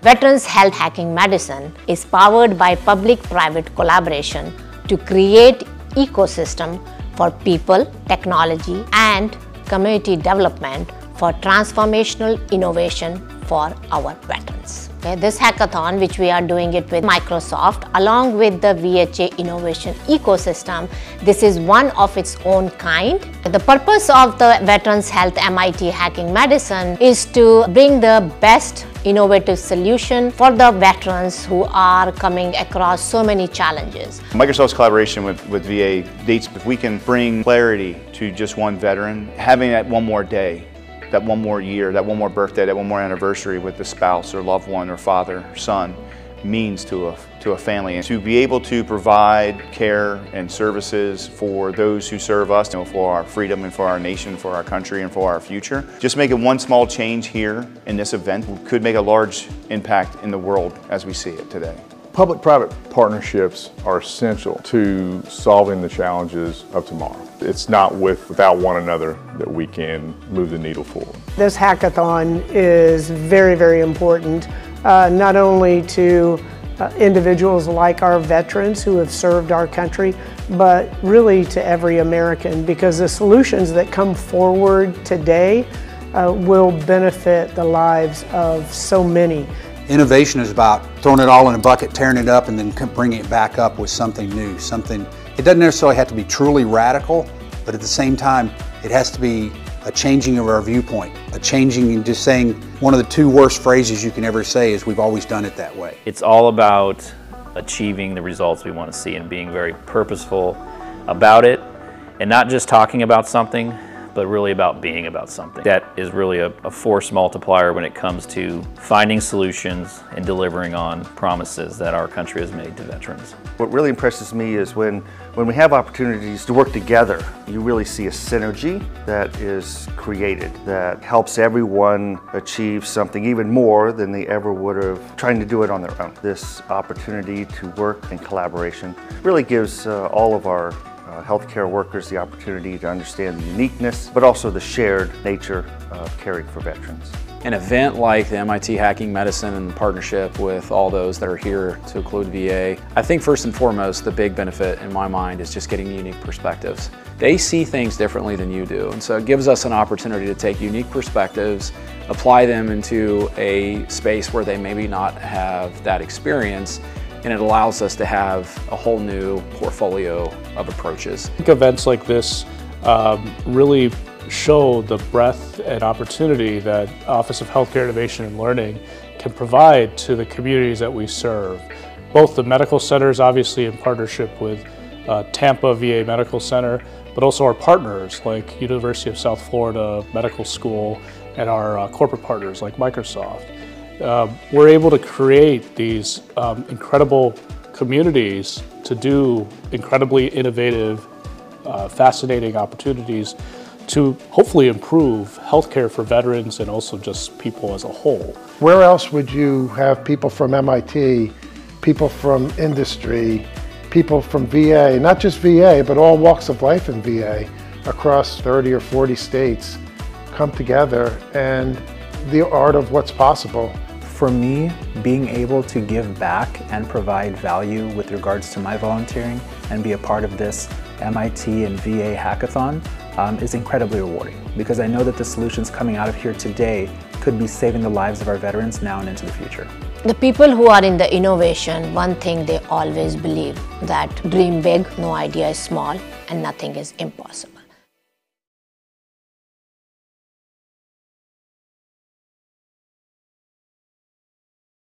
Veterans Health Hacking Medicine is powered by public-private collaboration to create ecosystem for people, technology, and community development for transformational innovation for our veterans. Okay, this hackathon, which we are doing it with Microsoft along with the VHA innovation ecosystem, this is one of its own kind. The purpose of the Veterans Health MIT Hacking Medicine is to bring the best innovative solution for the veterans who are coming across so many challenges. Microsoft's collaboration with VA dates, if we can bring clarity to just one veteran, having that one more day, that one more year, that one more birthday, that one more anniversary with the spouse or loved one or father or son means to a family. And to be able to provide care and services for those who serve us, for our freedom and for our nation, for our country and for our future. Just making one small change here in this event could make a large impact in the world as we see it today. Public-private partnerships are essential to solving the challenges of tomorrow. It's not without one another that we can move the needle forward. This hackathon is very, very important, not only to individuals like our veterans who have served our country, but really to every American, because the solutions that come forward today will benefit the lives of so many. Innovation is about throwing it all in a bucket, tearing it up, and then bringing it back up with something new. It doesn't necessarily have to be truly radical, but at the same time, it has to be a changing of our viewpoint, a changing and just saying one of the two worst phrases you can ever say is we've always done it that way. It's all about achieving the results we want to see and being very purposeful about it, and not just talking about something, but really about being about something. That is really a force multiplier when it comes to finding solutions and delivering on promises that our country has made to veterans. What really impresses me is when we have opportunities to work together, you really see a synergy that is created that helps everyone achieve something even more than they ever would have trying to do it on their own. This opportunity to work in collaboration really gives all of our healthcare workers the opportunity to understand the uniqueness, but also the shared nature of caring for veterans. An event like the MIT Hacking Medicine in partnership with all those that are here to include VA, I think first and foremost the big benefit in my mind is just getting unique perspectives. They see things differently than you do, and so it gives us an opportunity to take unique perspectives, apply them into a space where they maybe not have that experience, and it allows us to have a whole new portfolio of approaches. I think events like this really show the breadth and opportunity that Office of Healthcare Innovation and Learning can provide to the communities that we serve. Both the medical centers, obviously in partnership with Tampa VA Medical Center, but also our partners like University of South Florida Medical School and our corporate partners like Microsoft. We're able to create these incredible communities to do incredibly innovative, fascinating opportunities to hopefully improve healthcare for veterans and also just people as a whole. Where else would you have people from MIT, people from industry, people from VA, not just VA, but all walks of life in VA across 30 or 40 states come together and the art of what's possible? For me, being able to give back and provide value with regards to my volunteering and be a part of this MIT and VA hackathon is incredibly rewarding, because I know that the solutions coming out of here today could be saving the lives of our veterans now and into the future. The people who are in the innovation, one thing they always believe, that dream big, no idea is small, and nothing is impossible.